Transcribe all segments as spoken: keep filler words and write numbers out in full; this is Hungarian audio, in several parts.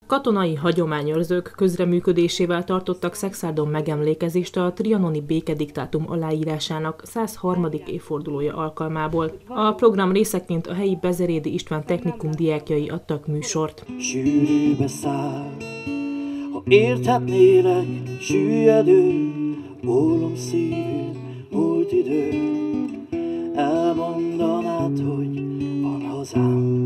Katonai hagyományőrzők közreműködésével tartottak Szekszárdon megemlékezést a trianoni békediktátum aláírásának száz harmadik évfordulója alkalmából. A program részeként a helyi Bezerédi István Technikum diákjai adtak műsort. Sűrűbe száll, ha érthetnélek, süllyedő, ólom szívű, múlt idő, elmondanád, hogy van hazám.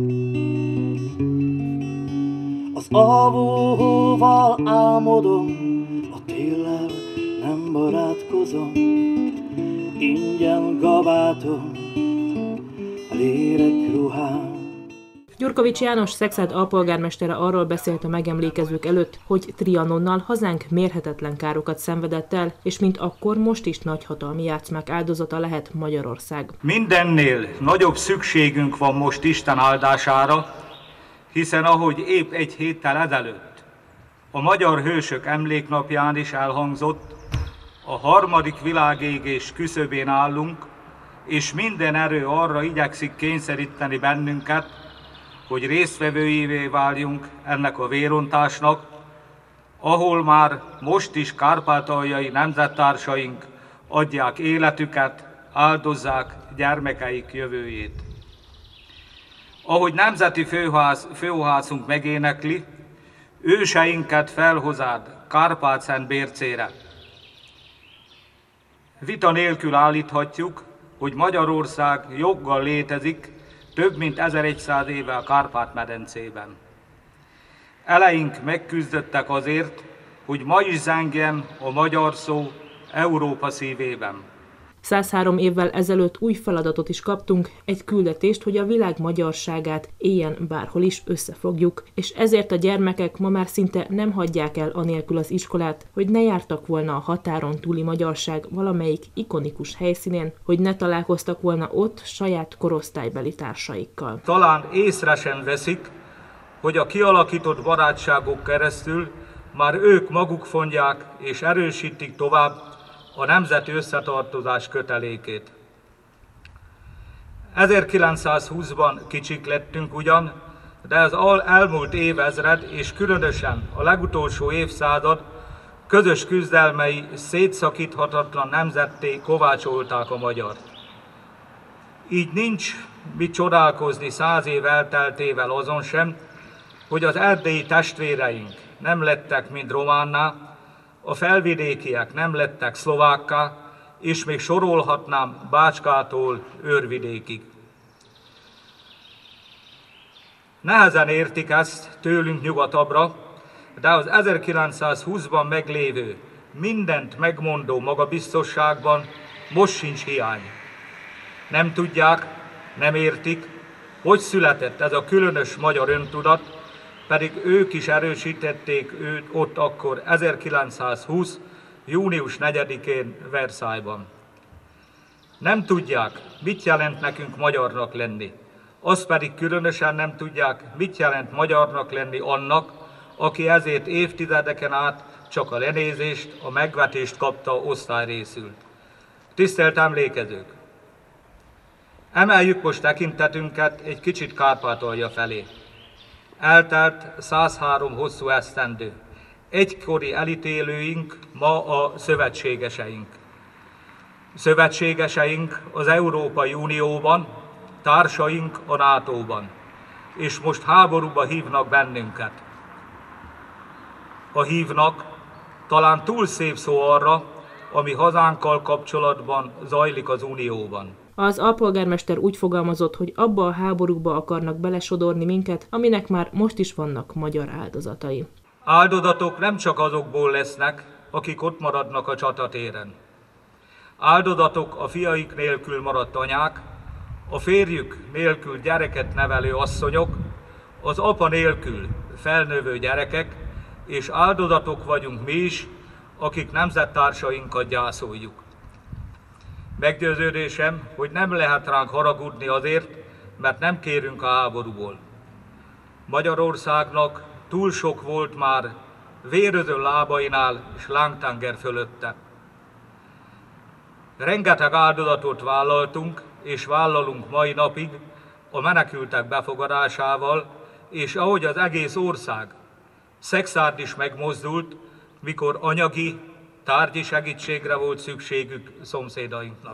Az alvóval álmodom, a téllel nem barátkozom, ingyen gabátom, a lélek ruhám. Gyurkovics János Szexárd alpolgármestere arról beszélt a megemlékezők előtt, hogy Trianonnal hazánk mérhetetlen károkat szenvedett el, és mint akkor most is nagyhatalmi játszmák áldozata lehet Magyarország. Mindennél nagyobb szükségünk van most Isten áldására, hiszen ahogy épp egy héttel ezelőtt a Magyar Hősök Emléknapján is elhangzott, a harmadik világégés küszöbén állunk, és minden erő arra igyekszik kényszeríteni bennünket, hogy résztvevőivé váljunk ennek a vérontásnak, ahol már most is kárpátaljai nemzettársaink adják életüket, áldozzák gyermekeik jövőjét. Ahogy nemzeti főház, főhászunk megénekli, őseinket felhozád Kárpát-Szent bércére. Vita nélkül állíthatjuk, hogy Magyarország joggal létezik több mint ezerszáz éve a Kárpát-medencében. Eleink megküzdöttek azért, hogy ma is zengjen a magyar szó Európa szívében. száz három évvel ezelőtt új feladatot is kaptunk, egy küldetést, hogy a világ magyarságát éljen bárhol is összefogjuk, és ezért a gyermekek ma már szinte nem hagyják el anélkül az iskolát, hogy ne jártak volna a határon túli magyarság valamelyik ikonikus helyszínén, hogy ne találkoztak volna ott saját korosztálybeli társaikkal. Talán észre sem veszik, hogy a kialakított barátságok keresztül már ők maguk fonják és erősítik tovább a nemzeti összetartozás kötelékét. ezerkilencszázhúszban kicsik lettünk ugyan, de az elmúlt évezred és különösen a legutolsó évszázad közös küzdelmei szétszakíthatatlan nemzetté kovácsolták a magyart. Így nincs mit csodálkozni száz év elteltével azon sem, hogy az erdélyi testvéreink nem lettek mind románná, a felvidékiek nem lettek szlovákká, és még sorolhatnám Bácskától Őrvidékig. Nehezen értik ezt tőlünk nyugatabbra, de az ezerkilencszázhúszban meglévő, mindent megmondó magabiztosságban most sincs hiány. Nem tudják, nem értik, hogy született ez a különös magyar öntudat, pedig ők is erősítették őt ott akkor ezerkilencszázhúsz. június negyedikén Versailles-ban. Nem tudják, mit jelent nekünk magyarnak lenni. Azt pedig különösen nem tudják, mit jelent magyarnak lenni annak, aki ezért évtizedeken át csak a lenézést, a megvetést kapta osztályrészül. Tisztelt emlékezők! Emeljük most tekintetünket egy kicsit Kárpátalja felé. Eltelt száz három hosszú esztendő. Egykori elítélőink ma a szövetségeseink. Szövetségeseink az Európai Unióban, társaink a nátóban, és most háborúba hívnak bennünket. A hívnak talán túl szép szó arra, ami hazánkkal kapcsolatban zajlik az Unióban. Az alpolgármester úgy fogalmazott, hogy abba a háborúba akarnak belesodorni minket, aminek már most is vannak magyar áldozatai. Áldozatok nem csak azokból lesznek, akik ott maradnak a csatatéren. Áldozatok a fiaik nélkül maradt anyák, a férjük nélkül gyereket nevelő asszonyok, az apa nélkül felnövő gyerekek, és áldozatok vagyunk mi is, akik nemzettársainkat gyászoljuk. Meggyőződésem, hogy nem lehet ránk haragudni azért, mert nem kérünk a háborúból. Magyarországnak túl sok volt már véröző lábainál és lángtenger fölötte. Rengeteg áldozatot vállaltunk és vállalunk mai napig a menekültek befogadásával, és ahogy az egész ország Szekszárd is megmozdult, mikor anyagi, tárgyi segítségre volt szükségük szomszédainknak.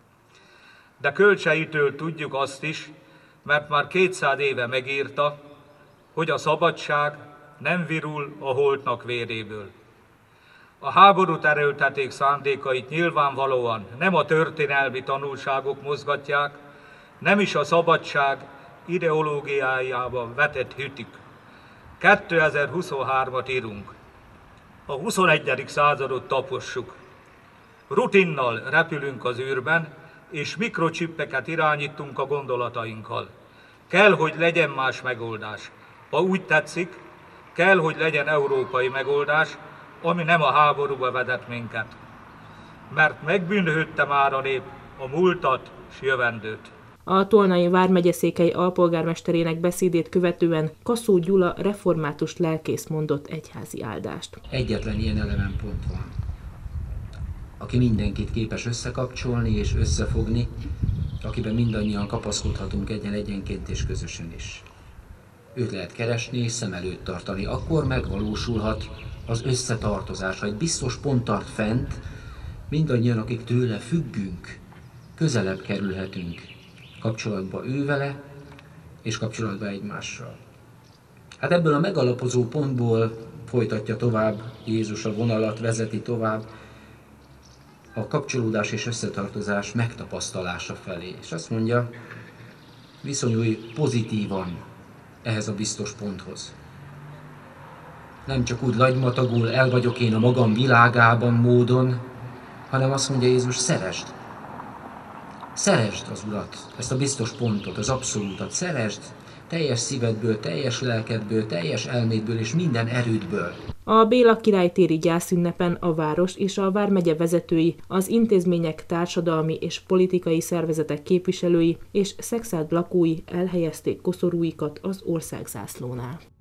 De Kölcseitől tudjuk azt is, mert már kétszáz éve megírta, hogy a szabadság nem virul a holtnak véréből. A háborút erőlteték szándékait nyilvánvalóan nem a történelmi tanulságok mozgatják, nem is a szabadság ideológiájába vetett hütük. kétezer-huszonhármat írunk. A huszonegyedik századot tapossuk. Rutinnal repülünk az űrben, és mikrocsippeket irányítunk a gondolatainkkal. Kell, hogy legyen más megoldás. Ha úgy tetszik, kell, hogy legyen európai megoldás, ami nem a háborúba vedett minket. Mert megbűnhődte már a nép a múltat s jövendőt. A Tolnai vármegyeszékhely alpolgármesterének beszédét követően Kaszó Gyula református lelkész mondott egyházi áldást. Egyetlen ilyen ellenpont van, aki mindenkit képes összekapcsolni és összefogni, akiben mindannyian kapaszkodhatunk egyen-egyenként és közösen is. Őt lehet keresni és szem előtt tartani, akkor megvalósulhat az összetartozás, ha egy biztos pont tart fent, mindannyian, akik tőle függünk, közelebb kerülhetünk kapcsolatba ő vele, és kapcsolatba egymással. Hát ebből a megalapozó pontból folytatja tovább Jézus a vonalat, vezeti tovább a kapcsolódás és összetartozás megtapasztalása felé. És azt mondja, viszonyulj pozitívan ehhez a biztos ponthoz. Nem csak úgy lagymatagul el vagyok én a magam világában módon, hanem azt mondja Jézus, szeresd. Szeresd az Urat, ezt a biztos pontot, az abszolútat, szeresd teljes szívedből, teljes lelkedből, teljes elmédből és minden erődből. A Béla királytéri gyászünnepen a város és a vármegye vezetői, az intézmények, társadalmi és politikai szervezetek képviselői és Szekszárd lakói elhelyezték koszorúikat az országzászlónál.